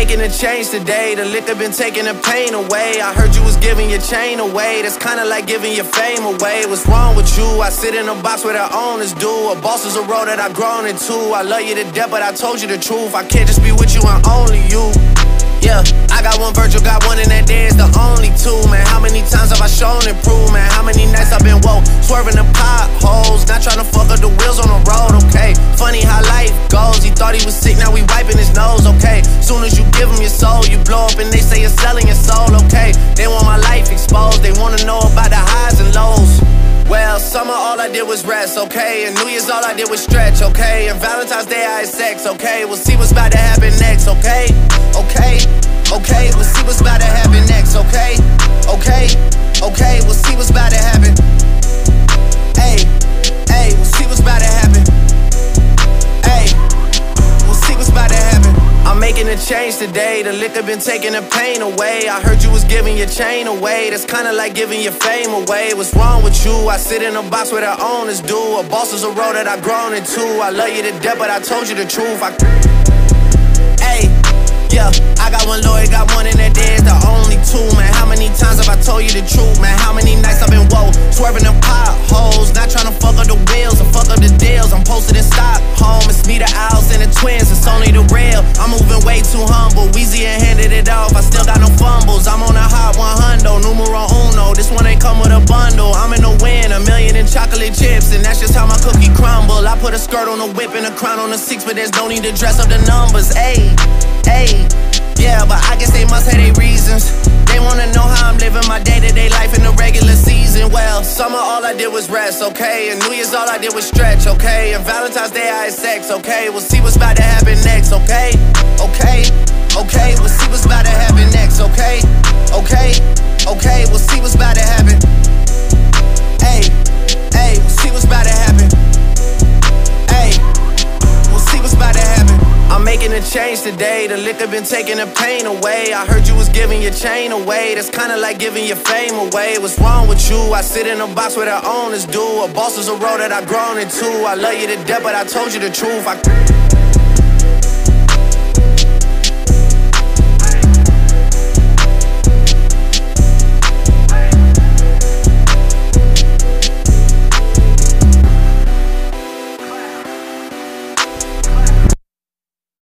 making a change today. The liquor been taking the pain away. I heard you was giving your chain away. That's kinda like giving your fame away. What's wrong with you? I sit in a box where the owners do. A boss is a role that I've grown into. I love you to death, but I told you the truth. I can't just be with you and only you. Yeah, I got one Virgil, got one, and that day is the only two, man. How many times have I shown improvement? How many nights I've been woke, swerving the potholes, not trying to fuck up the wheels on the road, okay? Funny how life goes, he thought he was sick, now we wiping his nose, okay? Soon as you give him your soul, you blow up and they say you're selling your soul, okay? They want my life exposed, they wanna know about the highs and lows. Well, summer all I did was rest, okay? And New Year's all I did was stretch, okay? And Valentine's Day I had sex, okay? We'll see what's about to happen next, okay? Okay, okay, we'll see what's about to happen next, okay? Okay, okay, we'll see what's about to happen. Hey, hey, we'll see what's about to happen. Hey, we'll see what's about to happen. I'm making a change today. The liquor been taking the pain away. I heard you was giving your chain away. That's kinda like giving your fame away. What's wrong with you? I sit in a box where the owners do. A boss is a role that I've grown into. I love you to death, but I told you the truth. Hey, yeah, I got one lawyer, got one, and that day is the only two, man. How many times have I told you the truth, man? How many nights I've been woke, swerving them potholes, not trying to fuck up the wheels or fuck up the deals. I'm posted in Stockholm, it's me, the Owls, and the Twins, it's only the real. I'm moving way too humble, Weezy and handed it off, I still got no fumbles. I'm on a hot 100, numero uno, this one ain't come with a bundle. I'm in the win, $1 million in chocolate chips, and that's just how my cookie crumble. I put a skirt on a whip and a crown on a 6, but there's no need to dress up the numbers, ayy. Hey, yeah, but I guess they must have their reasons. They wanna know how I'm living my day-to-day life in the regular season. Well, summer all I did was rest, okay? And New Year's all I did was stretch, okay? And Valentine's Day I had sex, okay? We'll see what's about to happen next, okay? Okay, okay, we'll see what's about to happen next, okay? Okay, okay, we'll see what's about to happen. Hey, hey, we'll see what's about to happen. Hey, we'll see what's about to happen. I'm making a change today. The liquor been taking the pain away. I heard you was giving your chain away. That's kinda like giving your fame away. What's wrong with you? I sit in a box where the owners do. A boss is a role that I've grown into. I love you to death, but I told you the truth.